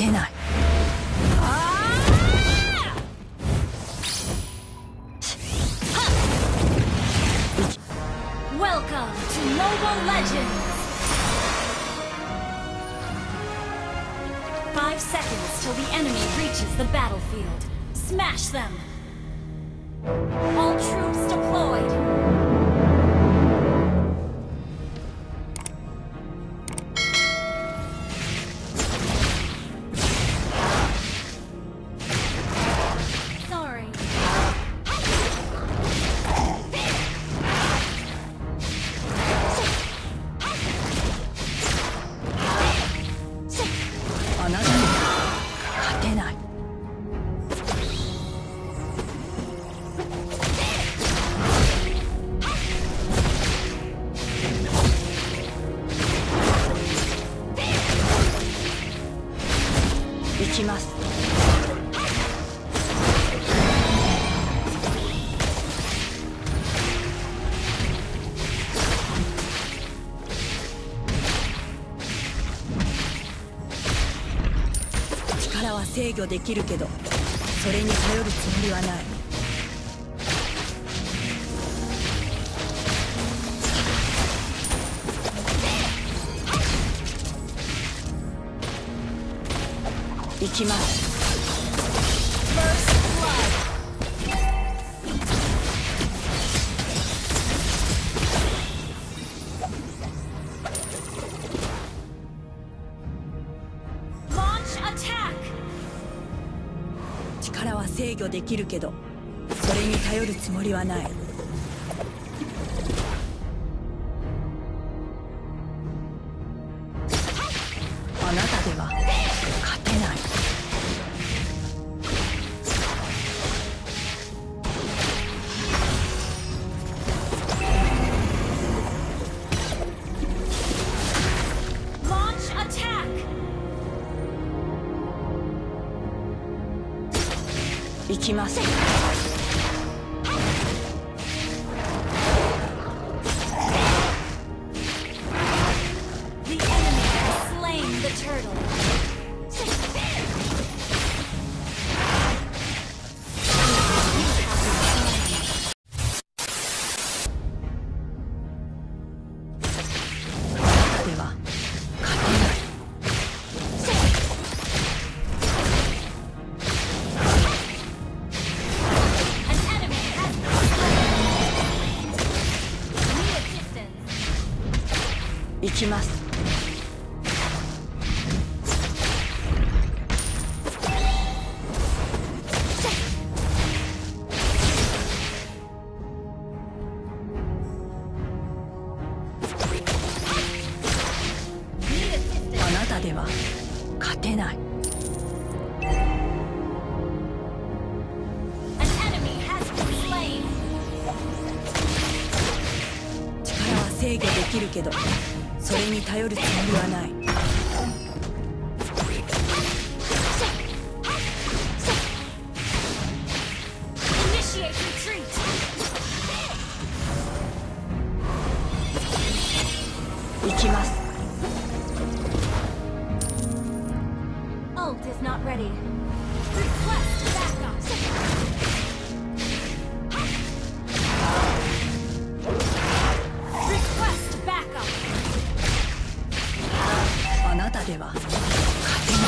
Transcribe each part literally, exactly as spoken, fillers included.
てない。 Welcome to Mobile Legends! Five seconds till the enemy reaches the battlefield. Smash them! All troops deployed! Sorry. あなたに勝てない。行きます。力は制御できるけど、それに頼るつもりはない。行きます。力は制御できるけど、それに頼るつもりはない。あなたでは勝てない。行きます。行きます。あなたでは勝てない。力は制御できるけど、それに頼るつもりはない。行きます。 Ult is not ready. Request backup. Request backup. あなたでは勝てない。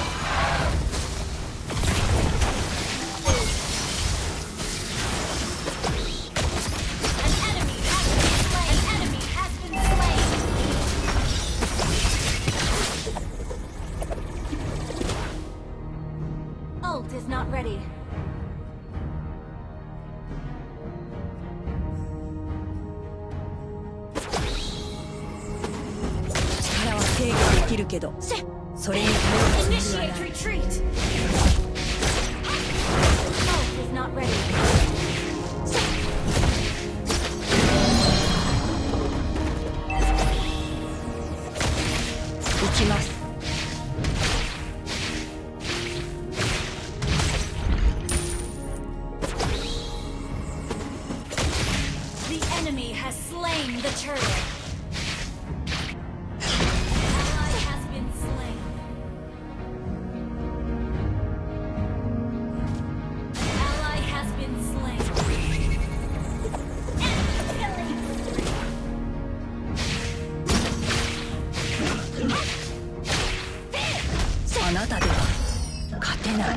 Ult is not ready. 力は制御できるけど、それに頼るつもりはない。 Initiate retreat. Ult is not ready. 行きます。 The enemy has slain the turtle. Ally has been slain. あなたでは勝てない。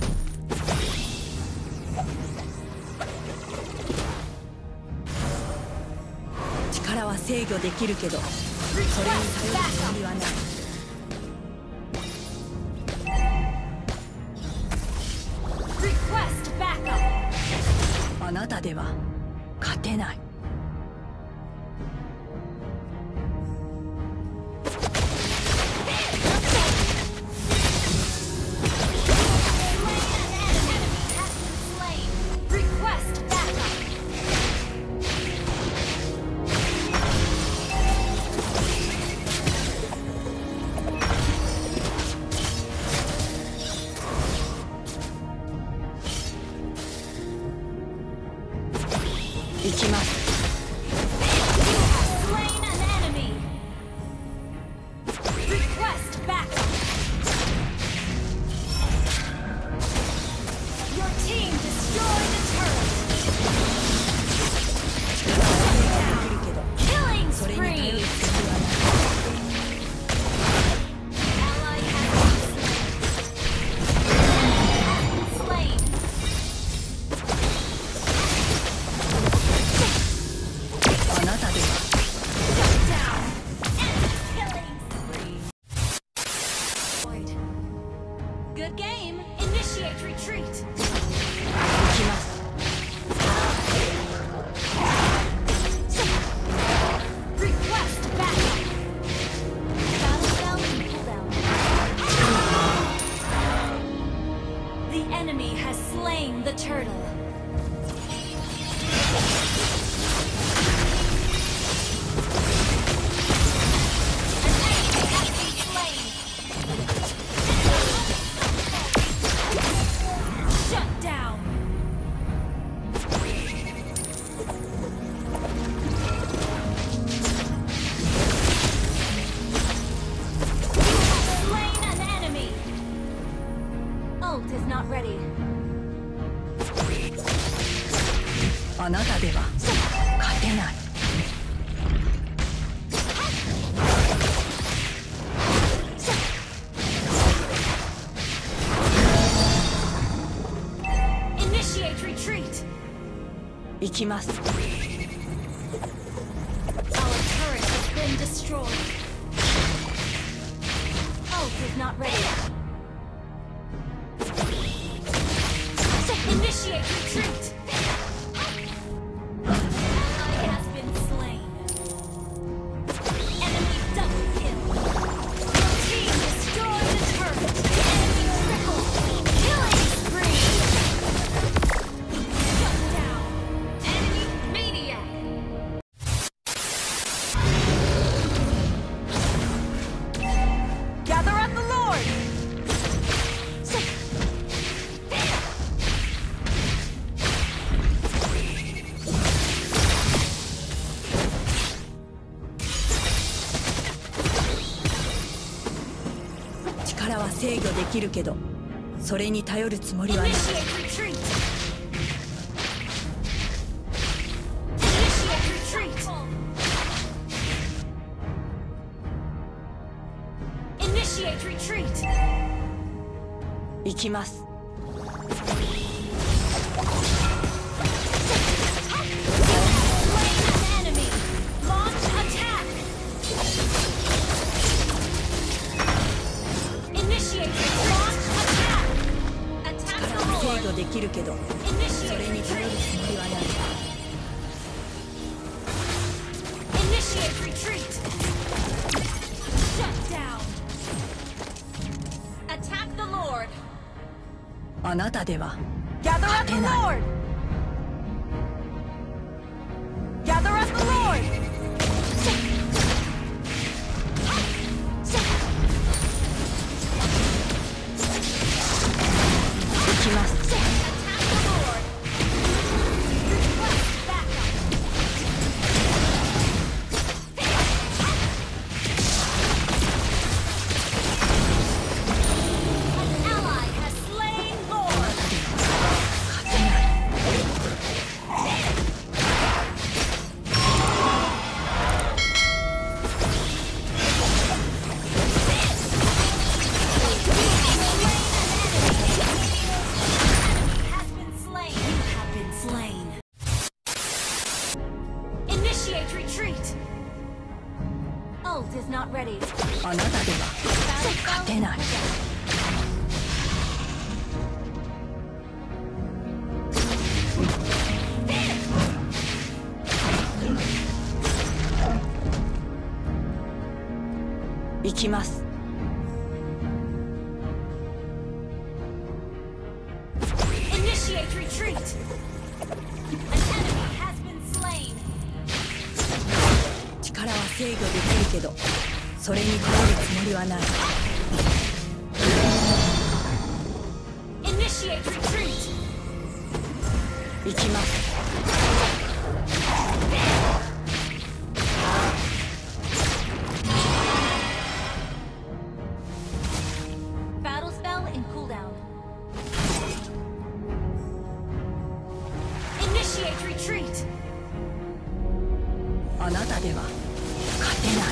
力は制御できるけど、それに頼るつもりはない。 Request backup. あなたでは勝てない。行きます。 Good game. Initiate retreat. 行きます。 Request backup. Battle bell and pull down. The enemy has slain the turtle. Is not ready. あなたでは勝てない。 Initiate retreat. 行きます。 Our turret has been destroyed. Ult is not ready. Initiate retreat! Ally has been slain. Enemy double kill. Your team destroyed the turret. Enemy triple. Killing spree. Shut down. Enemy maniac. Gather at the Lord! 力は制御できるけど、それに頼るつもりはない。 Initiate retreat! Initiate retreat! Initiate retreat! 行きます。制御できるけど、それに頼るつもりはない。 Initiate retreat. Shut down. Attack the Lord. あなたでは Gather 勝 at the てない。 Lord. Gather at the Lord. 行きます。 きます。 Initiate retreat. An enemy has been slain. 力は制御できるけど、それに頼るつもりはない。 Initiate retreat. 行きます。 Battle spell in cooldown. Initiate retreat. あなたでは勝てない。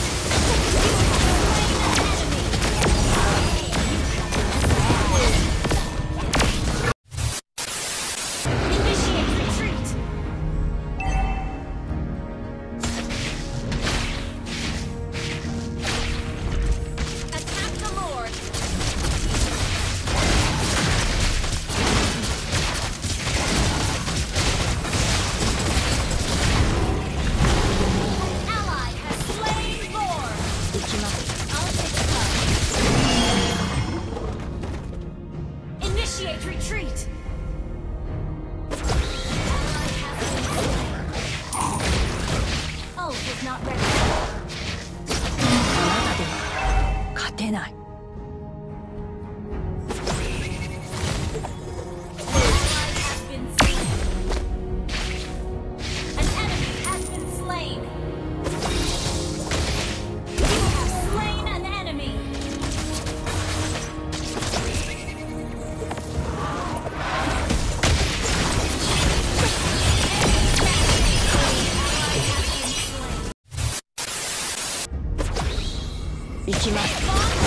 行きます。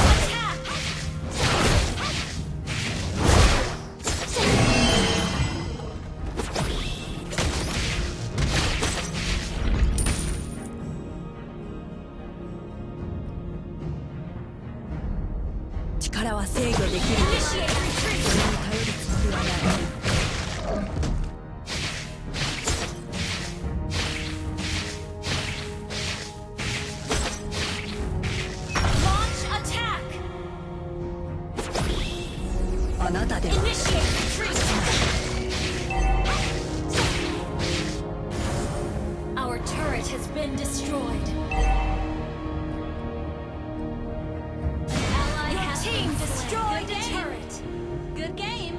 力は制御できる。それに頼るつもりはない。あなたでは。 Our turret has been destroyed. Ally has team destroyed the turret. Good game.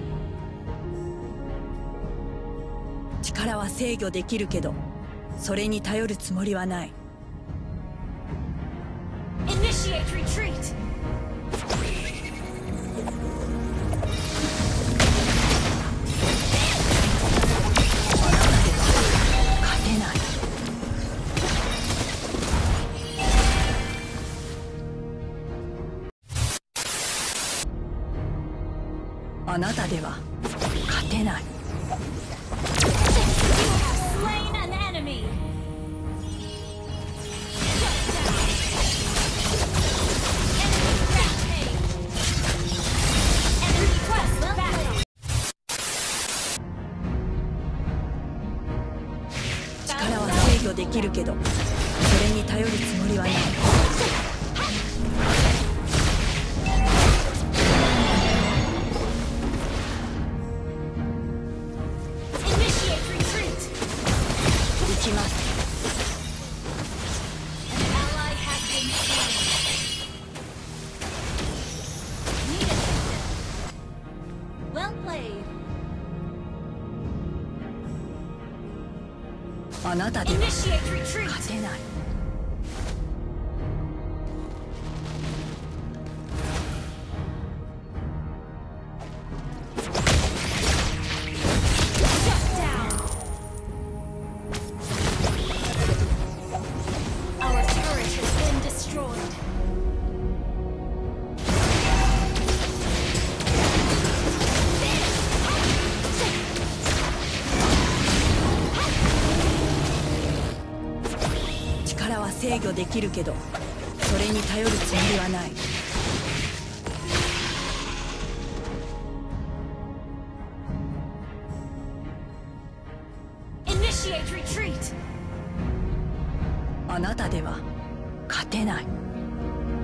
力は制御できるけど、それに頼るつもりはない。 Initiate retreat. あなたでは勝てない。力は制御できるけど、それに頼るつもりはない。行きます。あなたでは勝てない。力は制御できるけど、それに頼るつもりはない。 Initiate retreat. あなたでは勝てない。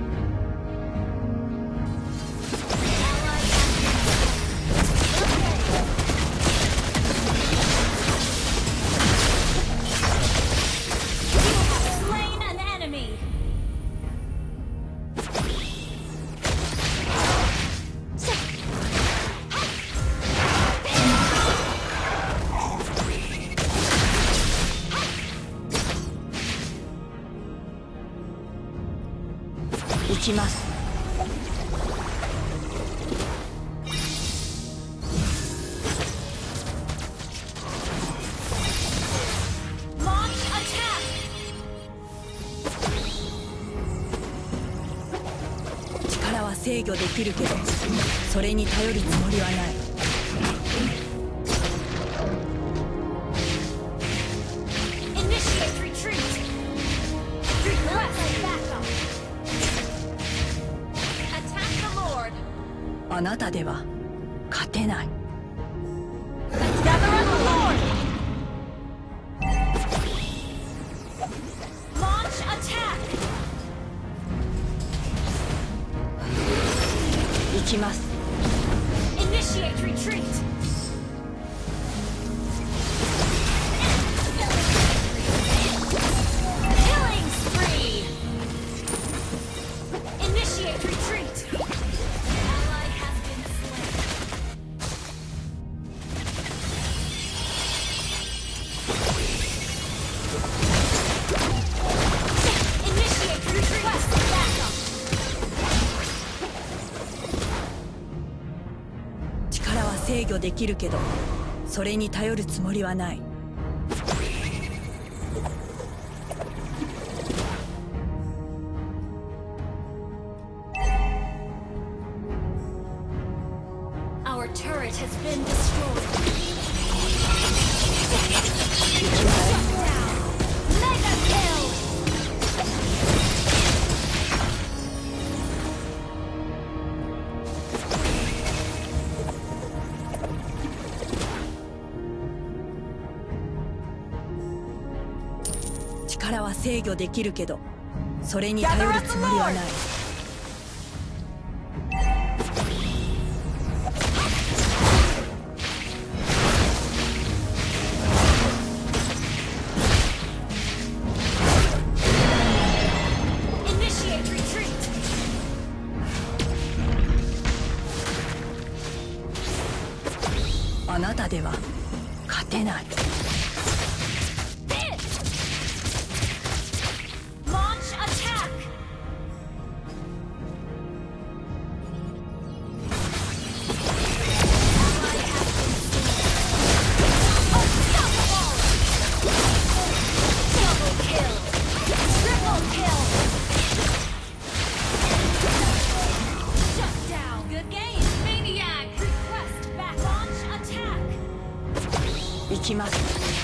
きます。力は制御できるけど、それに頼るつもりはない。あなたでは勝てない。行きます。 Initiate retreat. Killing spree. Initiate retreat. Ally has been slain. Initiate retreat. Request backup. 力は制御できるけど、それに頼るつもりはない。 Our turret has been destroyed. Shut down. Mega kill. "力は制御できるけど、それに頼るつもりはない。 Initiate retreat. あなたでは勝てない。 Launch attack. Ally has been slain. Unstoppable. Double kill. Triple kill. Shut down. Good game. Maniac. Request back. Launch attack. 行きます。